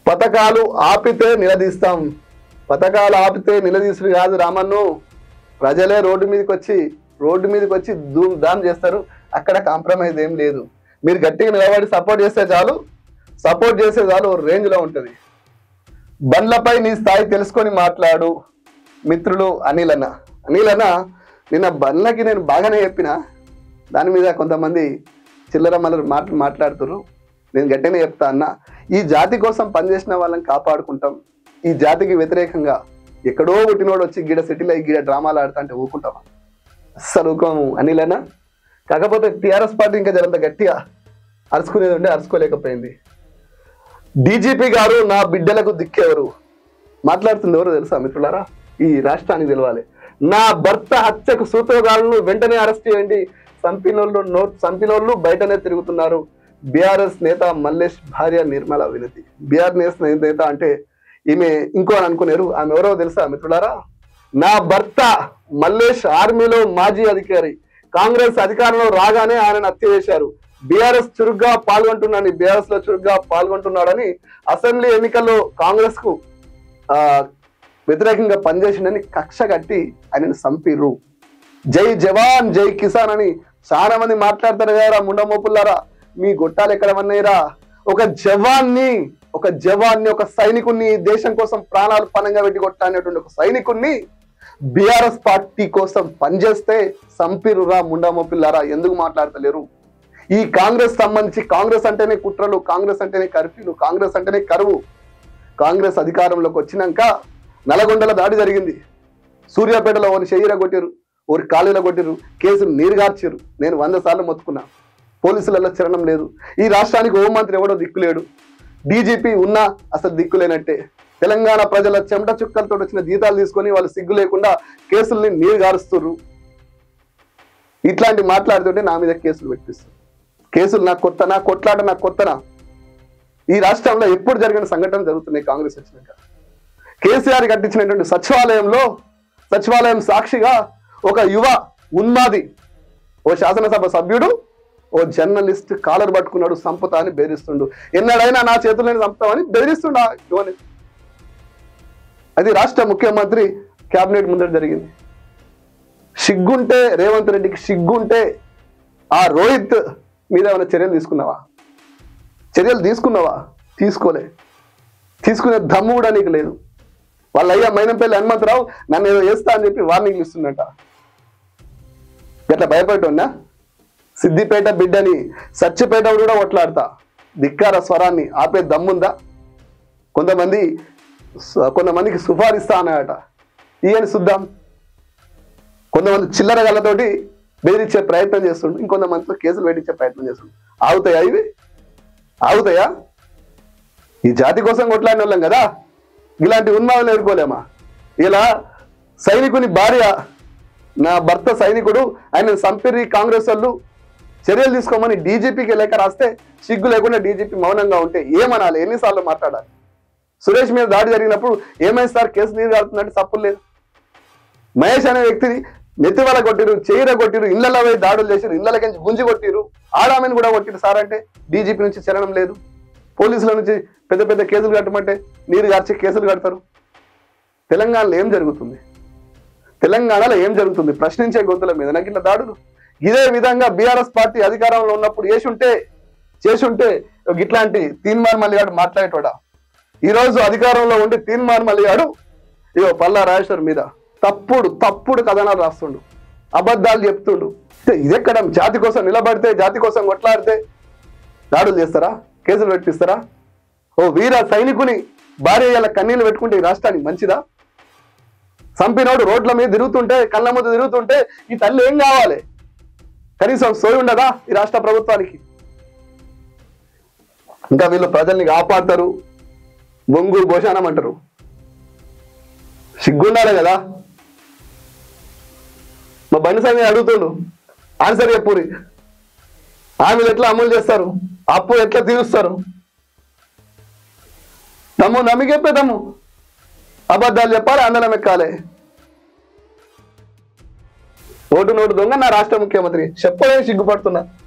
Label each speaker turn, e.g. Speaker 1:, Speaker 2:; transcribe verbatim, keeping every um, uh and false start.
Speaker 1: పథకాలు ఆపితే నిలదీస్తాం. పథకాలు ఆపితే నిలదీసుడు కాదు రామన్ను, ప్రజలే రోడ్డు మీదకి వచ్చి రోడ్డు మీదకి వచ్చి ధూమ్ ధామ్ చేస్తారు. అక్కడ కాంప్రమైజ్ ఏం లేదు. మీరు గట్టిగా నిలబడి సపోర్ట్ చేస్తే చాలు, సపోర్ట్ చేస్తే చాలు రేంజ్లో ఉంటుంది. బండ్లపై నీ స్థాయి తెలుసుకొని మాట్లాడు మిత్రులు అనిల్ అన్న. అనిల్ అన్న నిన్న బండ్లకి నేను బాగానే చెప్పిన, దాని మీద కొంతమంది చిల్లర మల్లర మాటలు మాట్లాడుతున్నారు. నేను గట్టిగానే చెప్తా అన్న, ఈ జాతి కోసం పనిచేసిన వాళ్ళని కాపాడుకుంటాం. ఈ జాతికి వ్యతిరేకంగా ఎక్కడో పుట్టినోడు వచ్చి గిడ సిటీలో గిడ డ్రామాలు ఆడుతా అంటే ఊరుకుంటామా? అస్సలు ఊరుకోము అనిల్ అన్న. కాకపోతే టీఆర్ఎస్ పార్టీ ఇంకా జరంత గట్టిగా అరుచుకునేది ఉంటే అరుచుకోలేకపోయింది. డీజీపీ గారు నా బిడ్డలకు దిక్కెవరు మాట్లాడుతుంది ఎవరు తెలుసా మిత్రులారా? ఈ రాష్ట్రానికి తెలవాలి. నా భర్త హత్యకు సూత్రధారులను వెంటనే అరెస్ట్ చేయండి. సంపినోళ్ళు నోట్ సంపినోళ్ళు బయటనే తిరుగుతున్నారు. బీఆర్ఎస్ నేత మల్లేష్ భార్య నిర్మల వినతి. బీఆర్ఎస్ నేత అంటే ఈమె ఇంకో అని అనుకున్నారు. ఆమె ఎవరో తెలుసా మిత్రులారా? నా భర్త మల్లేష్ ఆర్మీలో మాజీ అధికారి. కాంగ్రెస్ అధికారంలో రాగానే ఆయనను హత్య చేశారు. బీఆర్ఎస్ చురుగ్గా పాల్గొంటున్నాడని బీఆర్ఎస్ లో చురుగ్గా పాల్గొంటున్నాడని అసెంబ్లీ ఎన్నికల్లో కాంగ్రెస్ కు ఆ వ్యతిరేకంగా పనిచేసిందని కక్ష కట్టి ఆయనను చంపిర్రు. జై జవాన్ జై కిసాన్ అని చాలా మంది మాట్లాడతారు కదా ముండమోపుల్లారా. మీ గొట్టాలు ఎక్కడ ఉన్నాయిరా? ఒక జవాన్ని ఒక జవాన్ని ఒక సైనికుడిని దేశం కోసం ప్రాణాలు పణంగా పెట్టి కొట్టానేటువంటి ఒక సైనికుడిని బీఆర్ఎస్ పార్టీ కోసం పనిచేస్తే సంపిరురా ముండమోపిల్లారా. ఎందుకు మాట్లాడతలేరు? ఈ కాంగ్రెస్ సంబంధించి కాంగ్రెస్ అంటేనే కుట్రలు, కాంగ్రెస్ అంటేనే కర్ఫ్యూలు, కాంగ్రెస్ అంటేనే కరువు. కాంగ్రెస్ అధికారంలోకి వచ్చినాక నల్గొండల దాడి జరిగింది. సూర్యాపేటలో ఒకరి చెయ్యిర కొట్టిరు, ఒకరి కాలులో కొట్టిరు, కేసులు నీరుగార్చారు. నేను వంద సార్లు మొత్తుకున్నా. పోలీసులలో చరణం లేదు. ఈ రాష్ట్రానికి హోంమంత్రి ఎవడో దిక్కులేడు. డీజీపీ ఉన్నా అసలు దిక్కులేనట్టే. తెలంగాణ ప్రజల చెమట చుక్కలతో వచ్చిన జీతాలు తీసుకొని వాళ్ళు సిగ్గు లేకుండా కేసుల్ని నీరు గారుస్తున్నారు. ఇట్లాంటి మాట్లాడుతుంటే నా మీద కేసులు పెట్టిస్తారు. కేసులు నాకు కొత్తనా, కొట్లాట నాకు కొత్తనా? ఈ రాష్ట్రంలో ఎప్పుడు జరిగిన సంఘటన జరుగుతున్నాయి కాంగ్రెస్ వచ్చినాక. కేసీఆర్ కట్టించినటువంటి సచివాలయంలో సచివాలయం సాక్షిగా ఒక యువ ఉన్మాది, ఓ శాసనసభ సభ్యుడు, ఓ జర్నలిస్ట్ కాలర్ పట్టుకున్నాడు, సంపుతా అని బెదిరిస్తుండు. ఎన్నడైనా నా చేతుల్లోనే చంపుతామని బెదిరిస్తుండ యువని. అది రాష్ట్ర ముఖ్యమంత్రి క్యాబినెట్ ముందర జరిగింది. సిగ్గుంటే రేవంత్ రెడ్డికి సిగ్గుంటే ఆ రోహిత్ మీద ఏమైనా చర్యలు తీసుకున్నావా? చర్యలు తీసుకున్నావా? తీసుకోలే. తీసుకునే దమ్ము కూడా నీకు లేదు. వాళ్ళ అయ్యా మైనంపల్లి హనుమంతరావు నన్ను ఏదో చేస్తా అని చెప్పి వార్నింగ్లు ఇస్తున్నట. ఎట్లా భయపడుతున్నా? సిద్దిపేట బిడ్డని సచ్చిపేట కూడా కొట్లాడతా. ధిక్కార స్వరాన్ని ఆపే దమ్ముందా? కొంతమంది కొంతమందికి సుఫారిస్తా అన్నాడట. ఈయని చూద్దాం. కొంతమంది చిల్లర గళ్ళతోటి బెదిరించే ప్రయత్నం చేస్తుండు, ఇంకొంతమందితో కేసులు పెట్టించే ప్రయత్నం చేస్తుండు. ఆగుతాయా ఇవి? ఆగుతాయా? ఈ జాతి కోసం కొట్లాడిన వాళ్ళం కదా, ఇలాంటి ఉన్మాదాలు ఎదుర్కోలేమా? ఇలా సైనికుని భార్య, నా భర్త సైనికుడు, ఆయన సంపిరి కాంగ్రెస్ వాళ్ళు చర్యలు తీసుకోమని డీజీపీకి లేఖ రాస్తే సిగ్గు లేకుండా డీజీపీ మౌనంగా ఉంటే ఏమనాలి? ఎన్నిసార్లు మాట్లాడాలి? సురేష్ మీద దాడి జరిగినప్పుడు ఏమైంది సార్? కేసు నీరు కాడుతుందంటే తప్పులు లేదు. మహేష్ అనే వ్యక్తిని నెత్తివల కొట్టిరు, చీర కొట్టిరు, ఇళ్లలో పోయి దాడులు చేసిరు, ఇళ్లకి గుంజి కొట్టిరు, ఆడామని కూడా కొట్టిరు సార్ అంటే డీజీపీ నుంచి చలనం లేదు. పోలీసుల నుంచి పెద్ద పెద్ద కేసులు కట్టమంటే నీరు గార్చి కేసులు కడతారు. తెలంగాణలో ఏం జరుగుతుంది? తెలంగాణలో ఏం జరుగుతుంది? ప్రశ్నించే గొంతుల మీద నాకు ఇట్లా దాడులు. ఇదే విధంగా బీఆర్ఎస్ పార్టీ అధికారంలో ఉన్నప్పుడు చేసుంటే చేసుంటే ఇట్లాంటి తీన్మార్ మల్లిగాడు మాట్లాడేటోడా? ఈరోజు అధికారంలో ఉండి తీన్మార్ మల్లిగాడు ఇగో పల్లా రాజేశ్వర్ మీద తప్పుడు తప్పుడు కథనాలు రాస్తుండు, అబద్ధాలు చెప్తుండు. ఇదెక్కడ? జాతి కోసం నిలబడితే, జాతి కోసం కొట్లాడితే దాడులు చేస్తారా? కేసులు పెట్టిస్తారా? ఓ వీర సైనికుని భార్య ఇలా కన్నీళ్ళు పెట్టుకుంటే ఈ రాష్ట్రానికి మంచిదా? సంపినోడు రోడ్ల మీద తిరుగుతుంటే, కళ్ళ ముందు తిరుగుతుంటే ఈ తల్లి ఏం కావాలి? కనీసం సోయి ఉండదా ఈ రాష్ట్ర ప్రభుత్వానికి? ఇంకా వీళ్ళు ప్రజల్ని కాపాడతారు, బొంగు భోషానం అంటారు. సిగ్గుండాలి కదా? మా బండి సంగతి అడుగుతుండు, ఆన్సర్ చెప్పురి. హామీలు ఎట్లా అమలు చేస్తారు? అప్పు ఎట్లా తీరుస్తారు? తమ్ము నమ్మికెప్పే తమ్ము అబద్ధాలు చెప్పాలి, అందరం ఎక్కాలి. ఓటు నోటు దొంగ నా రాష్ట్ర ముఖ్యమంత్రి చెప్పలే సిగ్గుపడుతున్నా.